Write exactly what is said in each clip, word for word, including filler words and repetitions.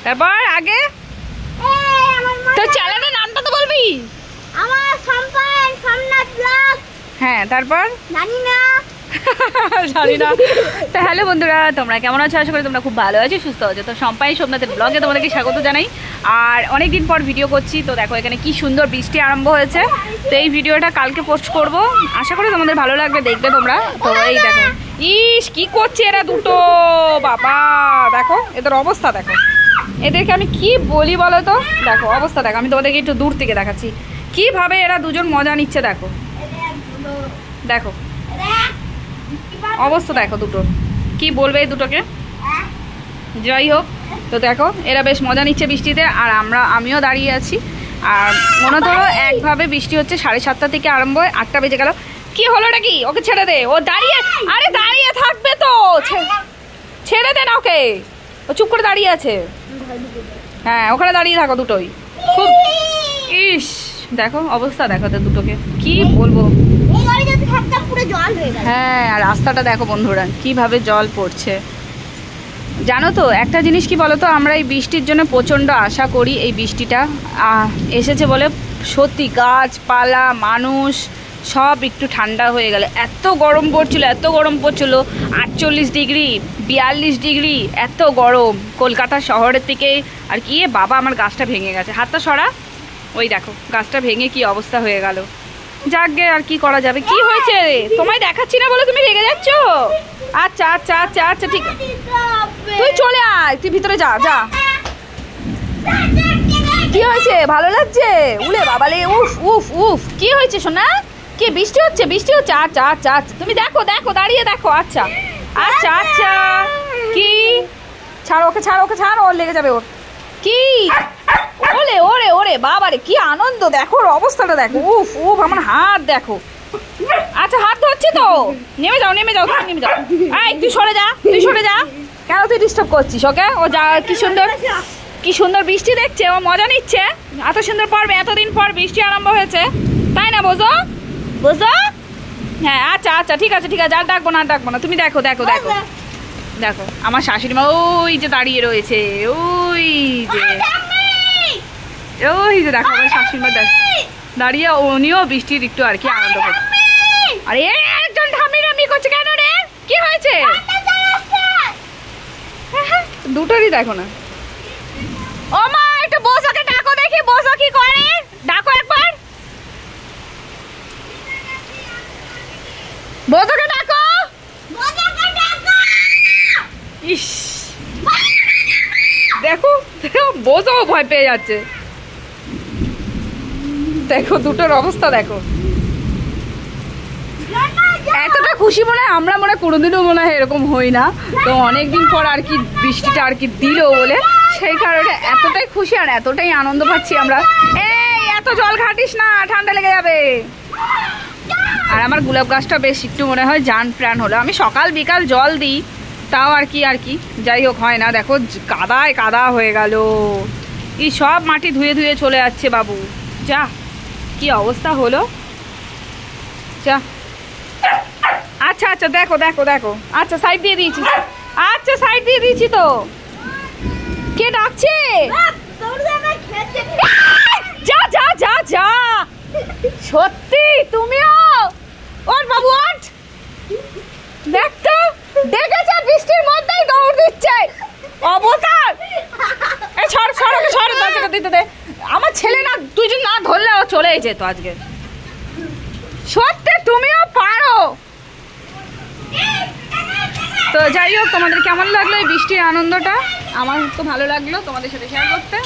তারপর আগে তো চ্যানেলের নামটা তো বলবি। আমার সম্পান সোমনাথ ব্লগ। হ্যাঁ তারপর জানি না জানি না। তো হ্যালো বন্ধুরা, তোমরা কেমন আছো? আশা করি তোমরা খুব ভালো আছো, সুস্থ আছো। তো সম্পাই সোমনাথের ব্লগে তোমাদেরকে স্বাগত জানাই। আর অনেক দিন পর ভিডিও করছি। তো দেখো এখানে কি সুন্দর বৃষ্টি আরম্ভ হয়েছে। তো এই ভিডিওটা কালকে পোস্ট করব, আশা করি তোমাদের ভালো লাগবে, দেখবে তোমরা। তো এই দেখো, ইস কি করছে এরা দুটো, বাবা দেখো এদের অবস্থা দেখো। এদেরকে আমি কি বলি বলো তো, দেখো অবস্থা দেখো। আমি তোমাদেরকে একটু দূর থেকে দেখাচ্ছি কিভাবে এরা দুজন মজা নিচ্ছে। দেখো দেখো অবস্থা দেখো দুটো, কি বলবে এই দুটোকে। যাই হোক, তো দেখো এরা বেশ মজা নিচ্ছে বৃষ্টিতে, আর আমরা আমিও দাঁড়িয়ে আছি। আর মনে ধরো একভাবে বৃষ্টি হচ্ছে, সাড়ে সাতটা থেকে আরম্ভ হয়, আটটা বেজে গেল। কি হলো নাকি? ওকে ছেড়ে দে, ও দাঁড়িয়ে, আরে দাঁড়িয়ে থাকবে তো, ছেড়ে দে না ওকে, ও চুপ করে দাঁড়িয়ে আছে। হ্যাঁ ওখানে দাঁড়িয়ে থাকো দুটোই। খুব ইস দেখো অবস্থা দেখো তো দুটোকে, কি বলবো। হ্যাঁ আর রাস্তাটা দেখো বন্ধুরা কিভাবে জল পড়ছে। জানো তো একটা জিনিস কি বলো তো, আমরা এই বৃষ্টির জন্য প্রচণ্ড আশা করি। এই বৃষ্টিটা এসেছে বলে সত্যি গাছপালা মানুষ সব একটু ঠান্ডা হয়ে গেল। এত গরম পড়ছিল, এত গরম পড়ছিল, আটচল্লিশ ডিগ্রি বিয়াল্লিশ ডিগ্রি, এত গরম কলকাতা শহরের থেকে। আর কি বাবা আমার গাছটা ভেঙে গেছে, হাতটা সরা, ওই দেখো গাছটা ভেঙে কি অবস্থা হয়ে গেল। যাকগে আর কি করা যাবে। কি হয়েছে? তোমায় দেখাচ্ছি না বলে তুমি রেগে যাচ্ছ? আচ্ছা আচ্ছা আচ্ছা আচ্ছা ঠিক, তুই চলে আয়, তুই ভিতরে যা যা। কি হয়েছে? ভালো লাগছে? উলে বাবালে, উফ উফ উফ, কি হয়েছে সোনা? কি বৃষ্টি হচ্ছে? বৃষ্টি হচ্ছে? আচ্ছা আচ্ছা আচ্ছা তুমি দেখো দেখো দাঁড়িয়ে দেখো। আচ্ছা আচ্ছা আচ্ছা কি, ছাড়ো ওকে, ছাড়ো ওকে, ছাড়ো, ওর লেগে যাবে ওর। কি ওলে ওরে ওরে বাবারে, কি আনন্দ দেখো, ওর অবস্থাটা দেখো, উফ উফ, আমার হাত দেখো। আচ্ছা হাত ধরছে তো, নেমে যাও নেমে যাও নেমে যাও। এই তুই সরে যা, তুই সরে যা, কেন তুই ডিস্টার্ব করছিস ওকে? ও যা, কি সুন্দর কি সুন্দর বৃষ্টি দেখছে, ও মজা নিচ্ছে। এত সুন্দর পর্বে, এতদিন পর বৃষ্টি আরম্ভ হয়েছে, তাই না? বোঝো বোঝো? হ্যাঁ আচ্ছা আচ্ছা ঠিক আছে ঠিক আছে, আর ডাকবো না আর ডাকবো না। তুমি দেখো দেখো দেখো দেখো আমার শাশুড়ি মা ওই যে দাঁড়িয়ে রয়েছে, ওই যে ওই যে দেখো আমার শাশুড়ি মা দাঁড়িয়ে, উনিও বৃষ্টির একটু আর কি আনন্দ করছে। আরে একজন ঢামিরামি করছে কেন রে? কি হয়েছে? দুটোরই দেখো না। ও মা একটু বসাকে ডাকো দেখি, বসা কি করে, ডাকো একবার, বসাকে ডাকো। ইস দেখো বসাও ভয় পেয়ে যাচ্ছে। দেখো দুটোর অবস্থা দেখো, এতটা খুশি মনে হয় আমরা মনে হয় কোনোদিনও মনে হয় এরকম হই না। তো অনেকদিন পর আর কি বৃষ্টিটা আর কি দিল বলে সেই কারণে এতটাই খুশি আর এতটাই আনন্দ পাচ্ছি আমরা। এই এত জল ঘাটিস না, ঠান্ডা লেগে যাবে। আর আমার গোলাপ গাছটা বেশ একটু মনে হয় জান প্রাণ হলো। আমি সকাল বিকাল জল দিই, তাও আর কি আর কি যাই হোক হয় না। দেখো কাদায় কাদা হয়ে গেল, এই সব মাটি ধুয়ে ধুয়ে চলে যাচ্ছে বাবু। যা কি অবস্থা হলো, যা। আচ্ছা আচ্ছা দেখো দেখো দেখো, আচ্ছা সাইড দিয়ে দিয়েছি, আচ্ছা সাইড দিয়ে দিয়েছি। তো কে ডাকছে? যা যা যা যা, সত্যি তুমিও ওর বাবু ওঠ, দেখতো দেখেছে বৃষ্টির মধ্যেই দৌড় দিচ্ছে অবতার। এই সর সর ওকে সর, দরজাটা দিতে দে। আমার ছেলে না তুই যদি না ধরলে ও চলে যেত আজকে। সত্যি তুমিও পারো। তো যাই হোক, তোমাদের কেমন লাগলো এই বৃষ্টির আনন্দটা? আমার তো ভালো লাগলো তোমাদের সাথে শেয়ার করতে।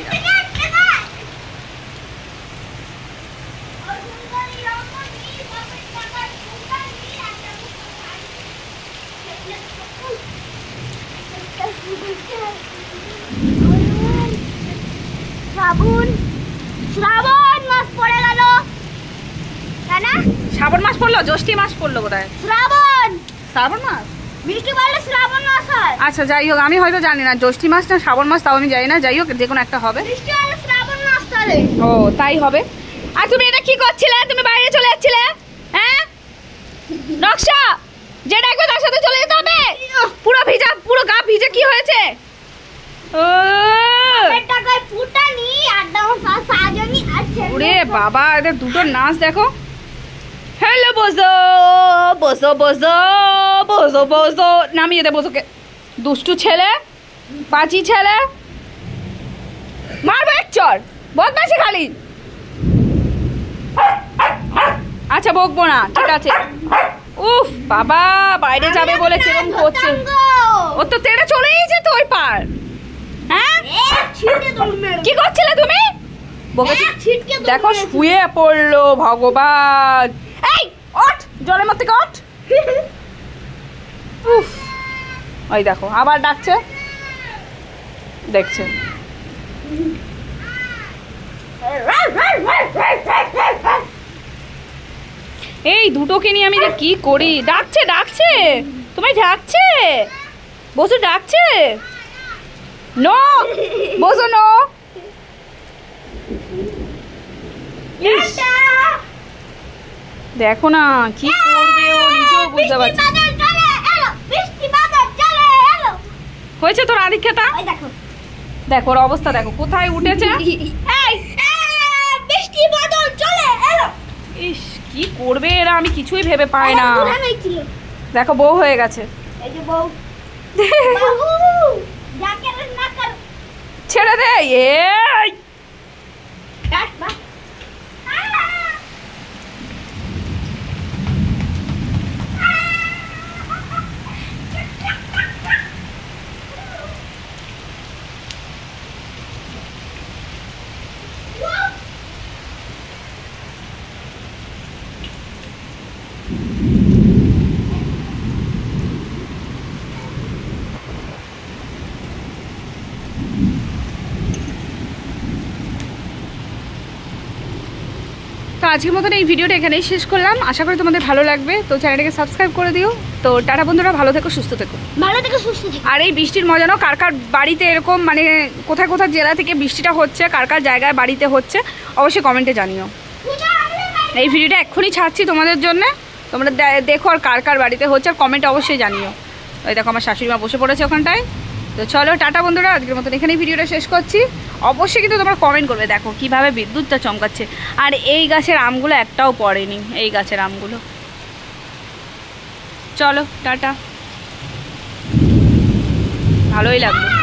শ্রাবণ শ্রাবণ মাস পড়ে গেল, তাই না? শ্রাবণ মাস পড়লো, জ্যৈষ্ঠী মাস পড়লো বোধহয়। শ্রাবণ শ্রাবণ মাস, বৃষ্টি পড়লে শ্রাবণ মাস হয়। আচ্ছা যাই হোক, আমি হয়তো জানি না জ্যৈষ্ঠী মাস না শ্রাবণ মাস, তাও আমি জানি না। যাই হোক যে কোনো একটা হবে। বৃষ্টি হলে শ্রাবণ মাস তাহলে। ও তাই হবে। আর তুমি এটা কি করছিলে? তুমি বাইরে চলে যাচ্ছিলে? হ্যাঁ নকশা, যে ডাকবে তার সাথে চলে যেতে হবে। পুরো ভিজা, পুরো গা ভিজে, কি হয়েছে? ও বাবা, এদের দুটো নাচ দেখো। হ্যালো বোঝো বোঝো বোঝো বোঝো বোঝো, নামিয়ে দে বোঝোকে। দুষ্টু ছেলে, পাঁচি ছেলে, মারবো এক চর, বদমাশি খালি। আচ্ছা বকবো না, ঠিক আছে। উফ বাবা, বাইরে যাবে বলে কিরম করছে। ও তো তেড়ে চলেই যেত ওই পার। হ্যাঁ কি করছিলে তুমি? দেখো শুয়ে পড়লো, ভগবান। এই ওঠ, জলের মধ্যে থেকে ওঠ। উফ, ওই দেখো আবার ডাকছে, দেখছে। এই দুটোকে নিয়ে আমি যে কি করি। ডাকছে ডাকছে, তোমায় ডাকছে, বসো ডাকছে। নো বসো, নো। দেখো না কি করবে, ও নিজেও বুঝতে পারছে। হয়েছে তোর আদিক্ষেতা, দেখো ওর অবস্থা, দেখো কোথায় উঠেছে। ইস কি করবে এরা, আমি কিছুই ভেবে পাই না। দেখো বউ হয়ে গেছে। ছেড়ে দে। এই তো আজকের মতন এই ভিডিওটা এখানেই শেষ করলাম। আশা করি তোমাদের ভালো লাগবে। তো চ্যানেলটাকে সাবস্ক্রাইব করে দিও। তো টাটা বন্ধুরা, ভালো থেকো, সুস্থ থেকো। ভালো থেকো, সুস্থ থেকো। আর এই বৃষ্টির মজা নাও। কার কার বাড়িতে এরকম, মানে কোথায় কোথায় জেলা থেকে বৃষ্টিটা হচ্ছে, কার কার জায়গায় বাড়িতে হচ্ছে, অবশ্যই কমেন্টে জানিও। এই ভিডিওটা এক্ষুনি ছাড়ছি তোমাদের জন্য, তোমরা দেখো আর কার কার বাড়িতে হচ্ছে, আর কমেন্টে অবশ্যই জানিও। ওই দেখো আমার শাশুড়ি মা বসে পড়েছে ওখানটায়। তো চলো টাটা বন্ধুরা, আজকের মতন এখানেই ভিডিওটা শেষ করছি। অবশ্যই কিন্তু তোমরা কমেন্ট করবে, দেখো কিভাবে বিদ্যুৎটা চমকাচ্ছে। আর এই গাছের আমগুলো একটাও পড়েনি, এই গাছের আমগুলো। চলো টাটা, ভালোই লাগলো।